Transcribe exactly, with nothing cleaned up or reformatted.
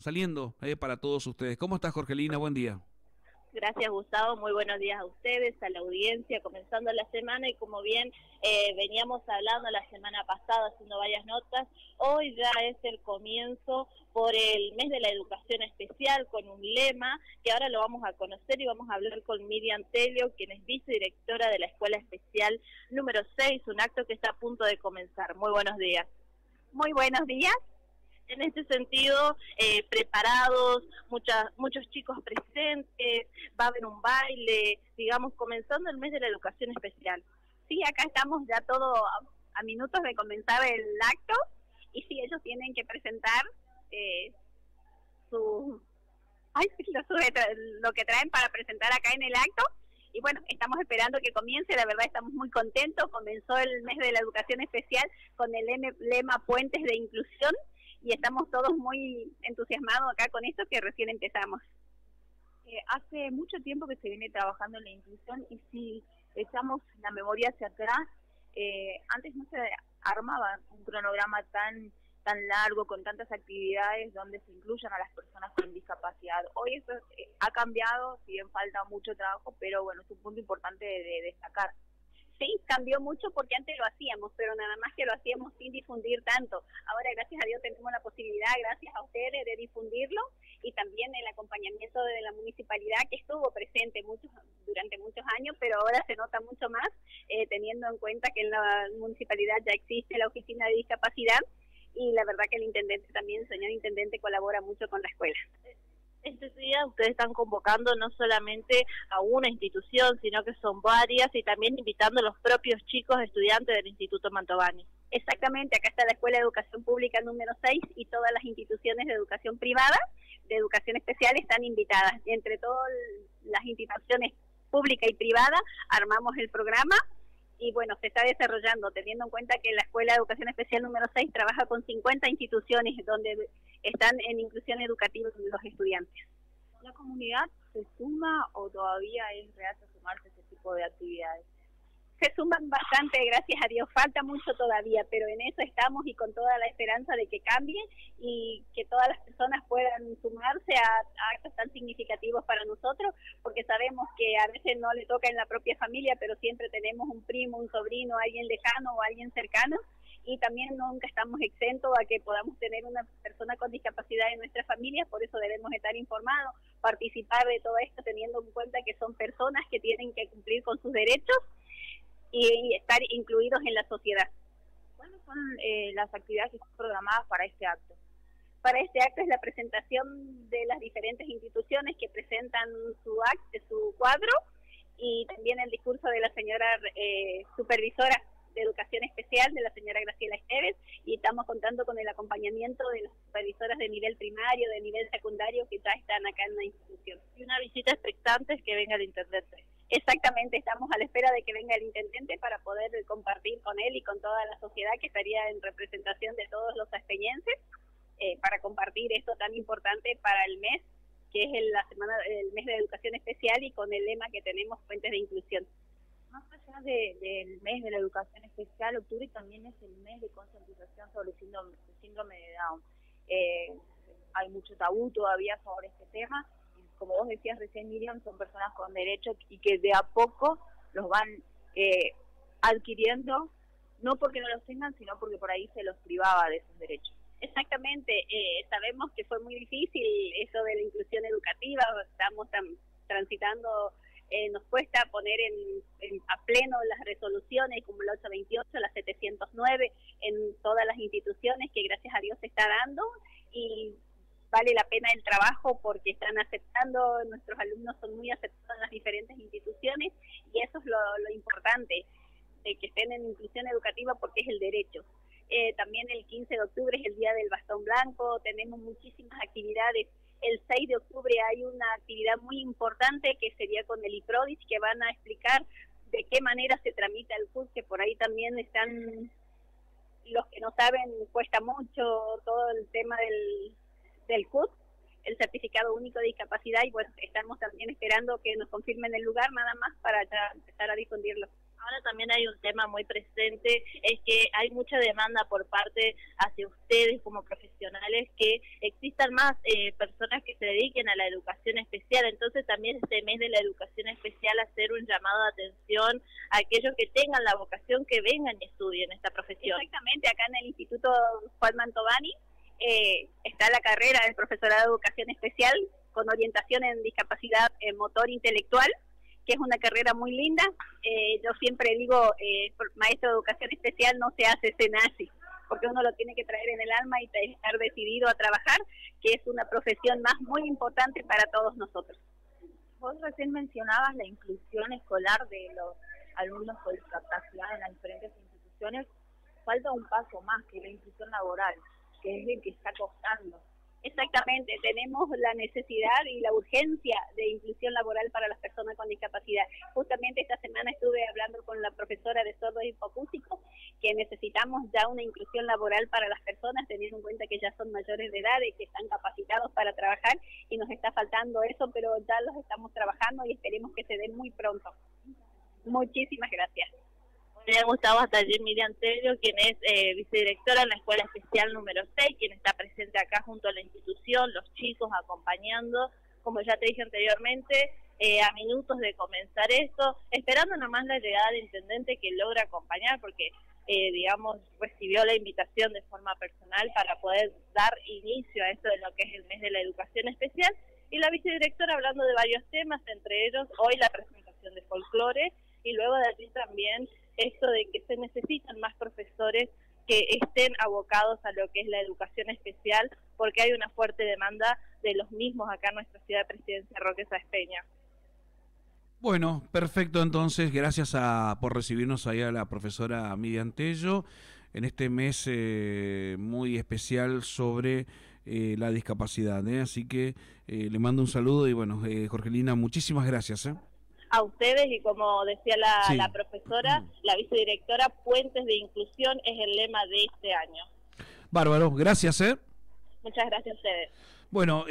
saliendo eh, para todos ustedes. ¿Cómo estás, Jorgelina? Buen día. Gracias, Gustavo. Muy buenos días a ustedes, a la audiencia, comenzando la semana y como bien eh, veníamos hablando la semana pasada, haciendo varias notas, hoy ya es el comienzo por el mes de la educación especial con un lema que ahora lo vamos a conocer y vamos a hablar con Miriam Telio, quien es vicedirectora de la Escuela Especial número seis, un acto que está a punto de comenzar. Muy buenos días. Muy buenos días. En este sentido, eh, preparados, muchas, muchos chicos presentes, va a haber un baile, digamos, comenzando el mes de la educación especial. Sí, acá estamos ya todo a, a minutos de comenzar el acto, y sí, ellos tienen que presentar eh, su, ay, lo, su, lo que traen para presentar acá en el acto, y bueno, estamos esperando que comience. La verdad estamos muy contentos. Comenzó el mes de la educación especial con el lema Puentes de Inclusión, y estamos todos muy entusiasmados acá con esto que recién empezamos. Eh, hace mucho tiempo que se viene trabajando en la inclusión, y si echamos la memoria hacia atrás, eh, antes no se armaba un cronograma tan tan largo, con tantas actividades donde se incluyan a las personas con discapacidad. Hoy eso eh, ha cambiado, si bien falta mucho trabajo, pero bueno, es un punto importante de, de destacar. Sí, cambió mucho porque antes lo hacíamos, pero nada más que lo hacíamos sin difundir tanto. Ahora, gracias a Dios, tenemos la posibilidad, gracias a ustedes, de difundirlo, y también el acompañamiento de la municipalidad, que estuvo presente muchos, durante muchos años, pero ahora se nota mucho más, eh, teniendo en cuenta que en la municipalidad ya existe la oficina de discapacidad, y la verdad que el intendente también, el señor intendente, colabora mucho con la escuela. Este día ustedes están convocando no solamente a una institución, sino que son varias, y también invitando a los propios chicos estudiantes del Instituto Mantovani. Exactamente, acá está la Escuela de Educación Pública número seis, y todas las instituciones de educación privada, de educación especial, están invitadas. Entre todas las instituciones pública y privada armamos el programa, y bueno, se está desarrollando, teniendo en cuenta que la Escuela de Educación Especial número seis trabaja con cincuenta instituciones donde están en inclusión educativa los estudiantes. ¿La comunidad se suma o todavía es reacia a sumarse a este tipo de actividades? Se suman bastante, gracias a Dios. Falta mucho todavía, pero en eso estamos, y con toda la esperanza de que cambie y que todas las personas puedan sumarse a, a actos tan significativos para nosotros, porque sabemos que a veces no le toca en la propia familia, pero siempre tenemos un primo, un sobrino, alguien lejano o alguien cercano, y también nunca estamos exentos a que podamos tener una persona con discapacidad en nuestra familia. Por eso debemos estar informados, participar de todo esto, teniendo en cuenta que son personas que tienen que cumplir con sus derechos y estar incluidos en la sociedad. ¿Cuáles son eh, las actividades que están programadas para este acto? Para este acto es la presentación de las diferentes instituciones que presentan su acto, su cuadro, y también el discurso de la señora eh, supervisora de Educación Especial, de la señora Graciela Esteves, y estamos contando con el acompañamiento de las supervisoras de nivel primario, de nivel secundario, que ya están acá en la institución. Y una visita expectante es que venga el intendente. Exactamente, estamos a la espera de que venga el intendente para poder compartir con él y con toda la sociedad que estaría en representación de todos los aspeñenses, eh, para compartir esto tan importante para el mes, que es el, la semana, el mes de educación especial, y con el lema que tenemos, Puentes de Inclusión. Más allá de, del mes de la educación especial, octubre también es el mes de concientización sobre el síndrome, el síndrome de Down. Eh, hay mucho tabú todavía sobre este tema. Como vos decías recién, Miriam, son personas con derechos y que de a poco los van eh, adquiriendo, no porque no los tengan, sino porque por ahí se los privaba de esos derechos. Exactamente, eh, sabemos que fue muy difícil eso de la inclusión educativa, estamos tam, transitando, eh, nos cuesta poner en, en a pleno las resoluciones como la ocho veintiocho, la setecientos nueve, en todas las instituciones, que gracias a Dios se está dando, y vale la pena el trabajo porque están aceptando, nuestros alumnos son muy aceptados en las diferentes instituciones, y eso es lo, lo importante, de que estén en inclusión educativa, porque es el derecho. Eh, también el quince de octubre es el Día del Bastón Blanco, tenemos muchísimas actividades. El seis de octubre hay una actividad muy importante que sería con el IPRODIS, que van a explicar de qué manera se tramita el C U S, que por ahí también están, los que no saben, cuesta mucho todo el tema del, del C U S, el Certificado Único de Discapacidad, y bueno, estamos también esperando que nos confirmen el lugar nada más para ya empezar a difundirlo. Ahora también hay un tema muy presente, es que hay mucha demanda por parte hacia ustedes como profesionales que existan más eh, personas que se dediquen a la educación especial. Entonces también este mes de la educación especial hacer un llamado de atención a aquellos que tengan la vocación, que vengan y estudien esta profesión. Exactamente, acá en el Instituto Juan Mantovani eh, está la carrera del profesorado de educación especial con orientación en discapacidad eh, motor intelectual, que es una carrera muy linda. Eh, yo siempre digo, eh, maestro de educación especial no se hace, se nace, porque uno lo tiene que traer en el alma y estar decidido a trabajar, que es una profesión más muy importante para todos nosotros. Vos recién mencionabas la inclusión escolar de los alumnos con discapacidad en las diferentes instituciones. Falta un paso más, que la inclusión laboral, que es el que está costando. Exactamente, tenemos la necesidad y la urgencia de inclusión laboral para las personas con discapacidad. Justamente esta semana estuve hablando con la profesora de sordos y hipoacústicos que necesitamos ya una inclusión laboral para las personas, teniendo en cuenta que ya son mayores de edad y que están capacitados para trabajar, y nos está faltando eso, pero ya los estamos trabajando y esperemos que se den muy pronto. Muchísimas gracias. Me ha gustado hasta allí Miriam Tello, quien es eh, vicedirectora en la Escuela Especial número seis, quien está presente acá junto a la institución, los chicos acompañando, como ya te dije anteriormente, eh, a minutos de comenzar esto, esperando nomás la llegada del intendente, que logra acompañar, porque, eh, digamos, recibió la invitación de forma personal para poder dar inicio a esto de lo que es el mes de la educación especial, y la vicedirectora hablando de varios temas, entre ellos hoy la presentación de folclore, y luego de allí también esto de que se necesitan más profesores que estén abocados a lo que es la educación especial, porque hay una fuerte demanda de los mismos acá en nuestra ciudad de Presidencia Roque Sáenz Peña. Bueno, perfecto, entonces, gracias a, por recibirnos ahí a la profesora Miriam Tello en este mes eh, muy especial sobre eh, la discapacidad, ¿eh? Así que eh, le mando un saludo y bueno, eh, Jorgelina, muchísimas gracias, ¿eh? A ustedes, y como decía la, sí. la profesora, la vicedirectora, Puentes de Inclusión es el lema de este año. Bárbaro, gracias, ¿eh? Muchas gracias a ustedes. Bueno.